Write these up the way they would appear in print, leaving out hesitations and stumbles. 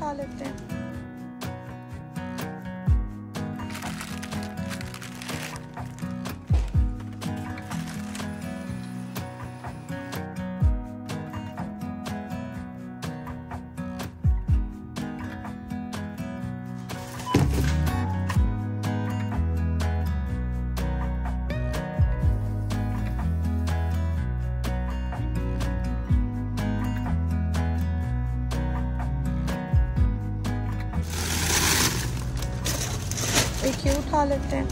उठा लेते हैं। एक ये उठा लेते हैं,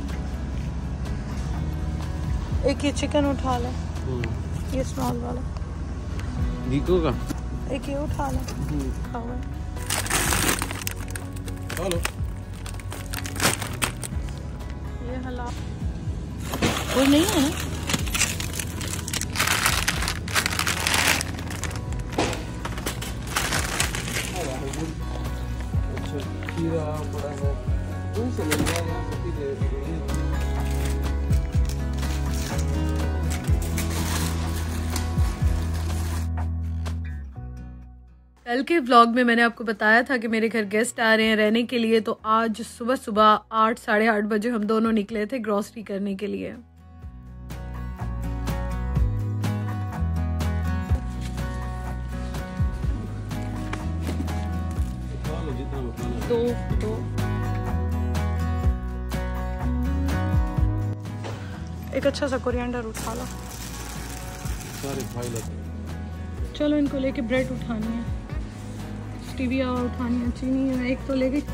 एक ये चिकन उठा लें, ये स्मॉल वाला दीको का, एक ये उठा लें। खाओ हेलो ये हला कोई नहीं है ना। खीरा पड़ा है, कौन से ले लिया यहाँ से कल के व्लॉग में मैंने आपको बताया था कि मेरे घर गेस्ट आ रहे हैं रहने के लिए, तो आज सुबह सुबह 8 साढ़े 8 बजे हम दोनों निकले थे ग्रॉसरी करने के लिए। दो एक अच्छा सा कोरिएंडर उठा लो। चलो इनको लेके ब्रेड उठानी है, स्टीविया उठानी है, चीनी है, एक तो ले गई।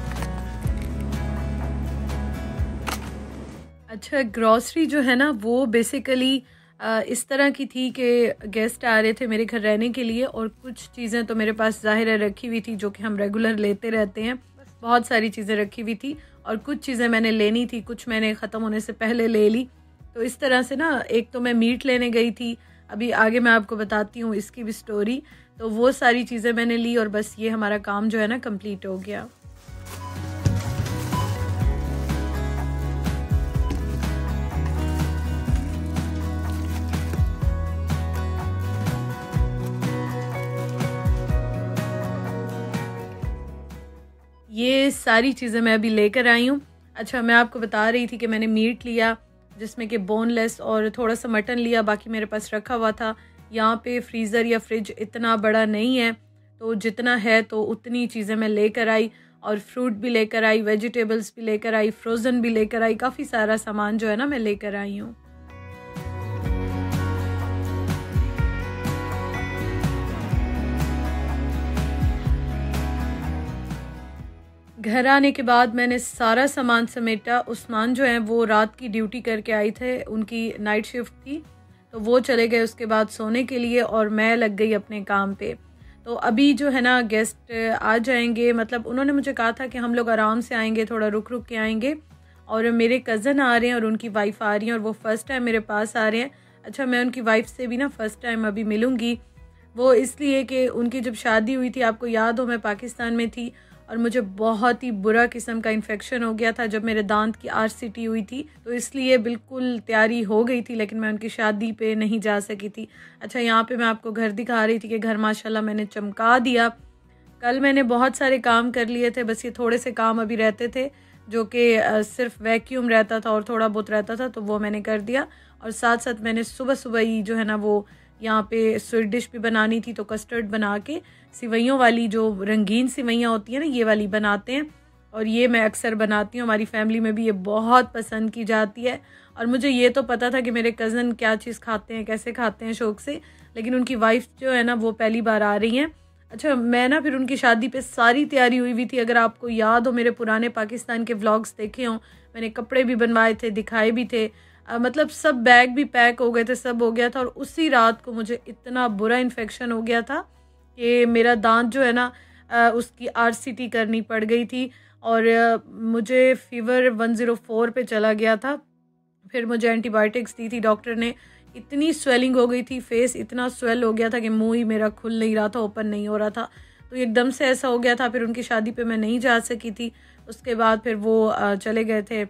अच्छा ग्रॉसरी जो है ना वो बेसिकली इस तरह की थी कि गेस्ट आ रहे थे मेरे घर रहने के लिए, और कुछ चीज़ें तो मेरे पास ज़ाहिर है रखी हुई थी जो कि हम रेगुलर लेते रहते हैं। बहुत सारी चीज़ें रखी हुई थी और कुछ चीज़ें मैंने लेनी थी, कुछ मैंने ख़त्म होने से पहले ले ली। तो इस तरह से ना, एक तो मैं मीट लेने गई थी, अभी आगे मैं आपको बताती हूँ इसकी भी स्टोरी। तो वो सारी चीज़ें मैंने ली और बस ये हमारा काम जो है ना कंप्लीट हो गया। ये सारी चीज़ें मैं अभी लेकर आई हूँ। अच्छा मैं आपको बता रही थी कि मैंने मीट लिया जिसमें कि बोनलेस, और थोड़ा सा मटन लिया, बाकी मेरे पास रखा हुआ था। यहाँ पे फ्रीज़र या फ्रिज इतना बड़ा नहीं है, तो जितना है तो उतनी चीज़ें मैं लेकर आई, और फ्रूट भी लेकर आई, वेजिटेबल्स भी लेकर आई, फ्रोज़न भी लेकर आई, काफ़ी सारा सामान जो है ना मैं लेकर आई हूँ। घर आने के बाद मैंने सारा सामान समेटा। उस्मान जो है वो रात की ड्यूटी करके आए थे, उनकी नाइट शिफ्ट थी, तो वो चले गए उसके बाद सोने के लिए, और मैं लग गई अपने काम पे। तो अभी जो है ना गेस्ट आ जाएंगे, मतलब उन्होंने मुझे कहा था कि हम लोग आराम से आएंगे, थोड़ा रुक रुक के आएंगे, और मेरे कज़न आ रहे हैं और उनकी वाइफ आ रही हैं, और वो फ़र्स्ट टाइम मेरे पास आ रहे हैं। अच्छा मैं उनकी वाइफ से भी ना फ़र्स्ट टाइम अभी मिलूँगी, वो इसलिए कि उनकी जब शादी हुई थी, आपको याद हो मैं पाकिस्तान में थी, और मुझे बहुत ही बुरा किस्म का इन्फेक्शन हो गया था जब मेरे दांत की RCT हुई थी, तो इसलिए बिल्कुल तैयारी हो गई थी लेकिन मैं उनकी शादी पे नहीं जा सकी थी। अच्छा यहाँ पे मैं आपको घर दिखा रही थी कि घर माशाल्लाह मैंने चमका दिया। कल मैंने बहुत सारे काम कर लिए थे, बस ये थोड़े से काम अभी रहते थे जो कि सिर्फ वैक्यूम रहता था और थोड़ा बहुत रहता था, तो वो मैंने कर दिया। और साथ साथ मैंने सुबह सुबह ही जो है ना वो यहाँ पे स्वीट डिश भी बनानी थी, तो कस्टर्ड बना के सिवैयों वाली, जो रंगीन सिवैयाँ होती हैं ना, ये वाली बनाते हैं, और ये मैं अक्सर बनाती हूँ। हमारी फैमिली में भी ये बहुत पसंद की जाती है, और मुझे ये तो पता था कि मेरे कज़न क्या चीज़ खाते हैं, कैसे खाते हैं शौक़ से, लेकिन उनकी वाइफ जो है ना वो पहली बार आ रही हैं। अच्छा मैं ना फिर उनकी शादी पे सारी तैयारी हुई हुई थी। अगर आपको याद हो, मेरे पुराने पाकिस्तान के व्लॉग्स देखे हों, मैंने कपड़े भी बनवाए थे, दिखाए भी थे, मतलब सब बैग भी पैक हो गए थे, सब हो गया था। और उसी रात को मुझे इतना बुरा इन्फेक्शन हो गया था कि मेरा दांत जो है ना उसकी RCT करनी पड़ गई थी, और मुझे फ़ीवर 104 पे चला गया था। फिर मुझे एंटीबायोटिक्स दी थी डॉक्टर ने, इतनी स्वेलिंग हो गई थी, फेस इतना स्वेल हो गया था कि मुंह ही मेरा खुल नहीं रहा था, ओपन नहीं हो रहा था, तो एकदम से ऐसा हो गया था। फिर उनकी शादी पे मैं नहीं जा सकी थी। उसके बाद फिर वो चले गए थे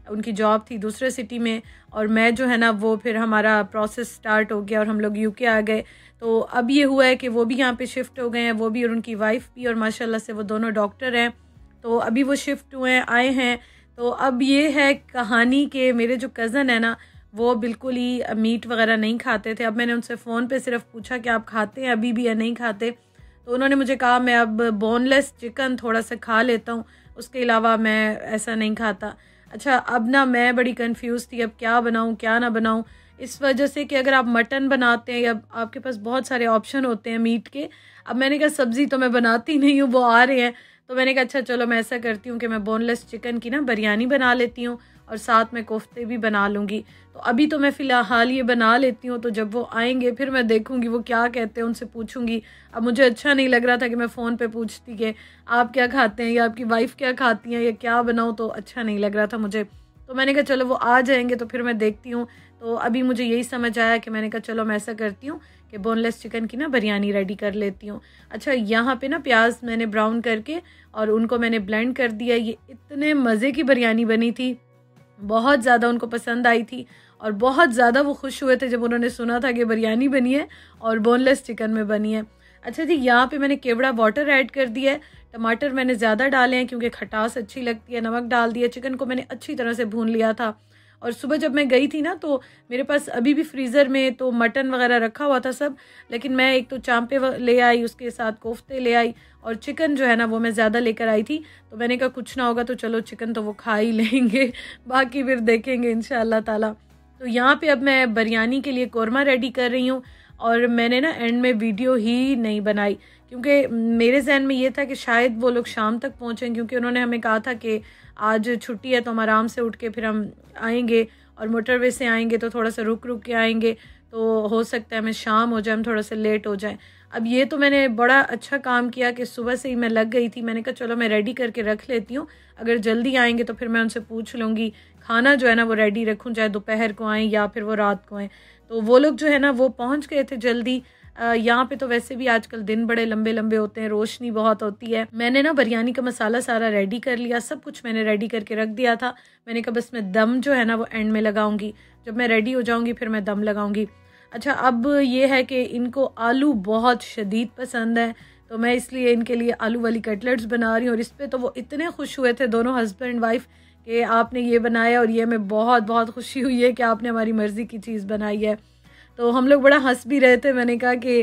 उनकी जॉब थी दूसरे सिटी में, और मैं जो है ना वो फिर हमारा प्रोसेस स्टार्ट हो गया और हम लोग यूके आ गए। तो अब ये हुआ है कि वो भी यहाँ पे शिफ्ट हो गए हैं, वो भी और उनकी वाइफ भी, और माशाल्लाह से वो दोनों डॉक्टर हैं। तो अभी वो शिफ्ट हुए हैं, आए हैं। तो अब ये है कहानी के मेरे जो कज़न है ना वो बिल्कुल ही मीट वगैरह नहीं खाते थे। अब मैंने उनसे फ़ोन पे सिर्फ पूछा कि आप खाते हैं अभी भी या नहीं खाते, तो उन्होंने मुझे कहा मैं अब बोनलेस चिकन थोड़ा सा खा लेता हूँ, उसके अलावा मैं ऐसा नहीं खाता। अच्छा, अब ना मैं बड़ी कंफ्यूज थी अब क्या बनाऊँ क्या ना बनाऊँ, इस वजह से कि अगर आप मटन बनाते हैं या आपके पास बहुत सारे ऑप्शन होते हैं मीट के। अब मैंने कहा सब्ज़ी तो मैं बनाती नहीं हूँ, वो आ रहे हैं, तो मैंने कहा अच्छा चलो मैं ऐसा करती हूँ कि मैं बोनलेस चिकन की ना बिरयानी बना लेती हूँ और साथ में कोफ्ते भी बना लूँगी। तो अभी तो मैं फ़िलहाल ये बना लेती हूँ, तो जब वो आएंगे फिर मैं देखूँगी वो क्या कहते हैं, उनसे पूछूँगी। अब मुझे अच्छा नहीं लग रहा था कि मैं फ़ोन पे पूछती कि आप क्या खाते हैं या आपकी वाइफ़ क्या खाती हैं या क्या बनाऊँ, तो अच्छा नहीं लग रहा था मुझे। तो मैंने कहा चलो वो आ जाएंगे तो फिर मैं देखती हूँ। तो अभी मुझे यही समझ आया कि मैंने कहा चलो मैं ऐसा करती हूँ कि बोनलेस चिकन की ना बिरयानी रेडी कर लेती हूँ। अच्छा, यहाँ पे ना प्याज मैंने ब्राउन करके और उनको मैंने ब्लेंड कर दिया। ये इतने मज़े की बिरयानी बनी थी, बहुत ज़्यादा उनको पसंद आई थी और बहुत ज़्यादा वो खुश हुए थे जब उन्होंने सुना था कि बिरयानी बनी है और बोनलेस चिकन में बनी है। अच्छा जी, यहाँ पे मैंने केवड़ा वाटर ऐड कर दिया है। टमाटर मैंने ज़्यादा डाले हैं क्योंकि खटास अच्छी लगती है। नमक डाल दिया। चिकन को मैंने अच्छी तरह से भून लिया था। और सुबह जब मैं गई थी ना तो मेरे पास अभी भी फ्रीज़र में तो मटन वगैरह रखा हुआ था सब, लेकिन मैं एक तो चांपे ले आई, उसके साथ कोफ्ते ले आई और चिकन जो है ना वो मैं ज़्यादा लेकर आई थी। तो मैंने कहा कुछ ना होगा तो चलो चिकन तो वो खा ही लेंगे, बाकी फिर देखेंगे इंशाअल्लाह ताला। तो यहाँ पे अब मैं बिरयानी के लिए कोरमा रेडी कर रही हूँ और मैंने ना एंड में वीडियो ही नहीं बनाई क्योंकि मेरे जहन में ये था कि शायद वो लोग शाम तक पहुँचें, क्योंकि उन्होंने हमें कहा था कि आज छुट्टी है तो हम आराम से उठ के फिर हम आएंगे और मोटरवे से आएंगे तो थोड़ा सा रुक रुक के आएंगे, तो हो सकता है हमें शाम हो जाए, हम थोड़ा सा लेट हो जाए। अब ये तो मैंने बड़ा अच्छा काम किया कि सुबह से ही मैं लग गई थी। मैंने कहा चलो मैं रेडी करके रख लेती हूँ, अगर जल्दी आएंगे तो फिर मैं उनसे पूछ लूँगी, खाना जो है ना वो रेडी रखूँ, चाहे दोपहर को आएँ या फिर वो रात को आएँ। तो वो लोग जो है ना वो पहुँच गए थे जल्दी। यहाँ पे तो वैसे भी आजकल दिन बड़े लंबे लंबे होते हैं, रोशनी बहुत होती है। मैंने ना बिरयानी का मसाला सारा रेडी कर लिया, सब कुछ मैंने रेडी करके रख दिया था। मैंने कहा बस मैं दम जो है ना वो एंड में लगाऊंगी, जब मैं रेडी हो जाऊंगी फिर मैं दम लगाऊंगी। अच्छा, अब ये है कि इनको आलू बहुत शदीद पसंद है, तो मैं इसलिए इनके लिए आलू वाली कटलेट्स बना रही हूँ। और इस पर तो वो इतने खुश हुए थे दोनों हस्बैंड वाइफ कि आपने ये बनाया, और ये हमें बहुत बहुत खुशी हुई है कि आपने हमारी मर्ज़ी की चीज़ बनाई है। तो हम लोग बड़ा हंस भी रहे थे। मैंने कहा कि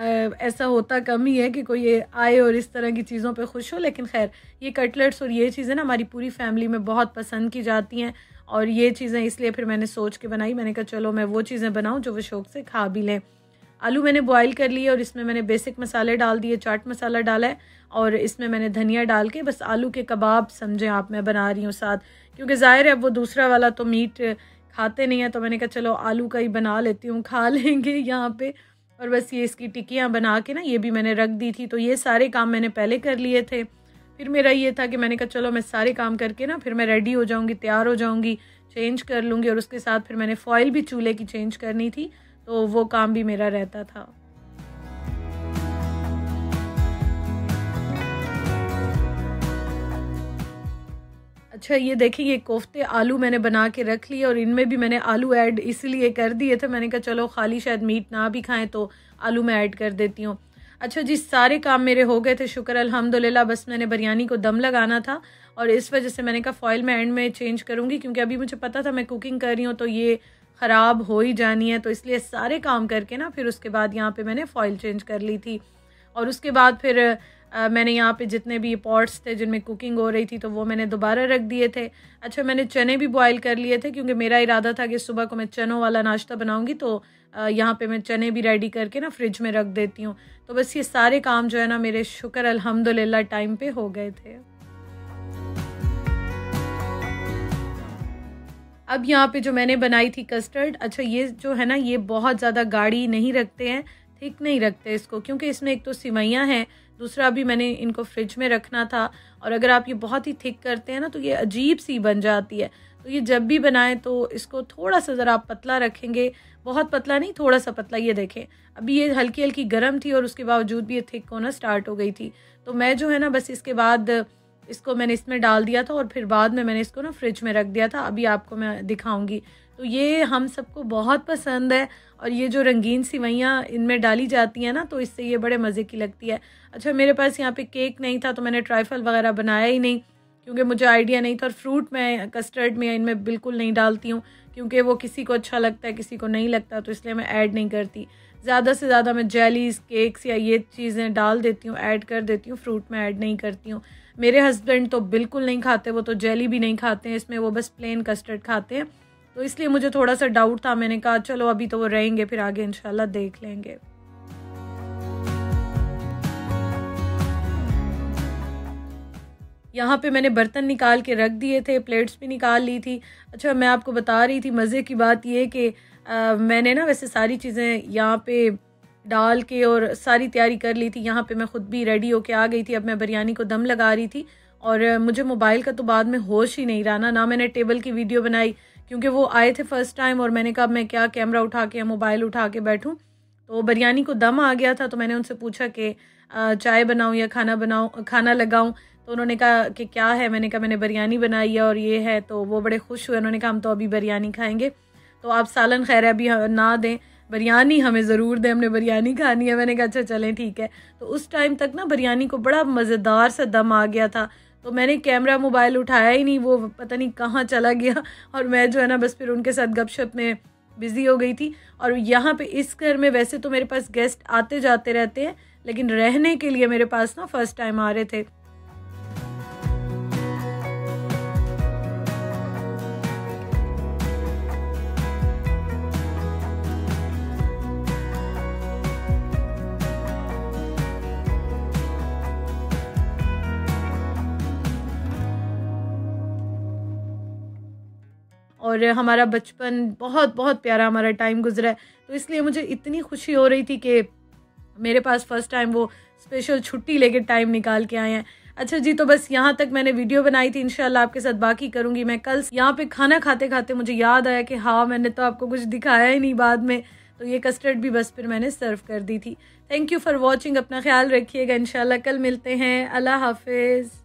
ऐसा होता कम ही है कि कोई ये आए और इस तरह की चीज़ों पे खुश हो, लेकिन खैर ये कटलेट्स और ये चीज़ें ना हमारी पूरी फैमिली में बहुत पसंद की जाती हैं और ये चीज़ें इसलिए फिर मैंने सोच के बनाई। मैंने कहा चलो मैं वो चीज़ें बनाऊँ जो वो शौक़ से खा भी लें। आलू मैंने बॉईल कर लिए और इसमें मैंने बेसिक मसाले डाल दिए, चाट मसाला डाला है और इसमें मैंने धनिया डाल के बस आलू के कबाब समझें आप मैं बना रही हूँ साथ, क्योंकि ज़ाहिर है वो दूसरा वाला तो मीट खाते नहीं है, तो मैंने कहा चलो आलू का ही बना लेती हूँ, खा लेंगे यहाँ पे। और बस ये इसकी टिक्कियाँ बना के ना ये भी मैंने रख दी थी। तो ये सारे काम मैंने पहले कर लिए थे। फिर मेरा ये था कि मैंने कहा चलो मैं सारे काम करके ना फिर मैं रेडी हो जाऊँगी, तैयार हो जाऊँगी, चेंज कर लूँगी। और उसके साथ फिर मैंने फॉइल भी चूल्हे की चेंज करनी थी, तो वो काम भी मेरा रहता था। अच्छा, ये देखिए ये कोफ्ते आलू मैंने बना के रख लिए और इनमें भी मैंने आलू ऐड इसलिए कर दिए थे, मैंने कहा चलो खाली शायद मीट ना भी खाएं तो आलू मैं ऐड कर देती हूँ। अच्छा जी, सारे काम मेरे हो गए थे शुक्र अल्हम्दुलिल्लाह। बस मैंने बिरयानी को दम लगाना था और इस वजह से मैंने कहा फॉइल मैं एंड में चेंज करूँगी, क्योंकि अभी मुझे पता था मैं कुकिंग कर रही हूँ तो ये ख़राब हो ही जानी है, तो इसलिए सारे काम करके ना फिर उसके बाद यहाँ पर मैंने फ़ॉइल चेंज कर ली थी। और उसके बाद फिर मैंने यहाँ पे जितने भी पॉट्स थे जिनमें कुकिंग हो रही थी तो वो मैंने दोबारा रख दिए थे। अच्छा, मैंने चने भी बॉईल कर लिए थे क्योंकि मेरा इरादा था कि सुबह को मैं चनों वाला नाश्ता बनाऊंगी, तो यहाँ पे मैं चने भी रेडी करके ना फ्रिज में रख देती हूँ। तो बस ये सारे काम जो है ना मेरे शुक्र अल्हम्दुलिल्लाह टाइम पे हो गए थे। अब यहाँ पे जो मैंने बनाई थी कस्टर्ड, अच्छा ये जो है ना ये बहुत ज़्यादा गाढ़ी नहीं रखते हैं, थिक नहीं रखते इसको, क्योंकि इसमें एक तो सिवैयाँ हैं, दूसरा भी मैंने इनको फ्रिज में रखना था। और अगर आप ये बहुत ही थिक करते हैं ना तो ये अजीब सी बन जाती है। तो ये जब भी बनाएं तो इसको थोड़ा सा ज़रा आप पतला रखेंगे, बहुत पतला नहीं, थोड़ा सा पतला। ये देखें अभी ये हल्की हल्की गर्म थी और उसके बावजूद भी ये थिक होना स्टार्ट हो गई थी। तो मैं जो है ना बस इसके बाद इसको मैंने इसमें डाल दिया था और फिर बाद में मैंने इसको ना फ्रिज में रख दिया था। अभी आपको मैं दिखाऊंगी। तो ये हम सबको बहुत पसंद है और ये जो रंगीन सिवैयाँ इनमें डाली जाती हैं ना, तो इससे ये बड़े मज़े की लगती है। अच्छा, मेरे पास यहाँ पे केक नहीं था तो मैंने ट्राइफल वगैरह बनाया ही नहीं, क्योंकि मुझे आइडिया नहीं था। और फ्रूट मैं कस्टर्ड में इनमें बिल्कुल नहीं डालती हूँ, क्योंकि वो किसी को अच्छा लगता है किसी को नहीं लगता, तो इसलिए मैं ऐड नहीं करती। ज़्यादा से ज़्यादा मैं जेलीज़, केक्स या ये चीज़ें डाल देती हूँ, ऐड कर देती हूँ, फ्रूट में ऐड नहीं करती हूँ। मेरे हस्बैंड तो बिल्कुल नहीं खाते, वो तो जेली भी नहीं खाते हैं इसमें, वो बस प्लेन कस्टर्ड खाते हैं। तो इसलिए मुझे थोड़ा सा डाउट था। मैंने कहा चलो अभी तो वो रहेंगे, फिर आगे इंशाल्लाह देख लेंगे। यहाँ पे मैंने बर्तन निकाल के रख दिए थे, प्लेट्स भी निकाल ली थी। अच्छा, मैं आपको बता रही थी मज़े की बात ये कि मैंने ना वैसे सारी चीज़ें यहाँ पे डाल के और सारी तैयारी कर ली थी। यहाँ पे मैं ख़ुद भी रेडी होके आ गई थी। अब मैं बिरयानी को दम लगा रही थी और मुझे मोबाइल का तो बाद में होश ही नहीं रहा ना मैंने टेबल की वीडियो बनाई, क्योंकि वो आए थे फ़र्स्ट टाइम और मैंने कहा मैं क्या कैमरा उठा के या मोबाइल उठा के बैठूँ। तो बिरयानी को दम आ गया था, तो मैंने उनसे पूछा कि चाय बनाऊँ या खाना लगाऊँ। तो उन्होंने कहा कि क्या है, मैंने कहा मैंने बिरयानी बनाई है और ये है। तो वो बड़े खुश हुए, उन्होंने कहा हम तो अभी बिरयानी खाएंगे, तो आप सालन खैर अभी ना दें, बिरयानी हमें ज़रूर दें, हमने बिरयानी खानी है। मैंने कहा अच्छा चलें ठीक है। तो उस टाइम तक ना बिरयानी को बड़ा मज़ेदार सा दम आ गया था, तो मैंने कैमरा मोबाइल उठाया ही नहीं, वो पता नहीं कहाँ चला गया और मैं जो है ना बस फिर उनके साथ गपशप में बिज़ी हो गई थी। और यहाँ पे इस घर में वैसे तो मेरे पास गेस्ट आते जाते रहते हैं, लेकिन रहने के लिए मेरे पास ना फ़र्स्ट टाइम आ रहे थे। और हमारा बचपन बहुत बहुत प्यारा हमारा टाइम गुजरा है, तो इसलिए मुझे इतनी खुशी हो रही थी कि मेरे पास फ़र्स्ट टाइम वो स्पेशल छुट्टी लेके टाइम निकाल के आए हैं। अच्छा जी, तो बस यहाँ तक मैंने वीडियो बनाई थी, इंशाल्लाह आपके साथ बाकी करूँगी मैं कल। यहाँ पे खाना खाते खाते मुझे याद आया कि हाँ मैंने तो आपको कुछ दिखाया ही नहीं बाद में, तो ये कस्टर्ड भी बस फिर मैंने सर्व कर दी थी। थैंक यू फॉर वॉचिंग, अपना ख्याल रखिएगा, इंशाल्लाह कल मिलते हैं। अल्लाह हाफिज़।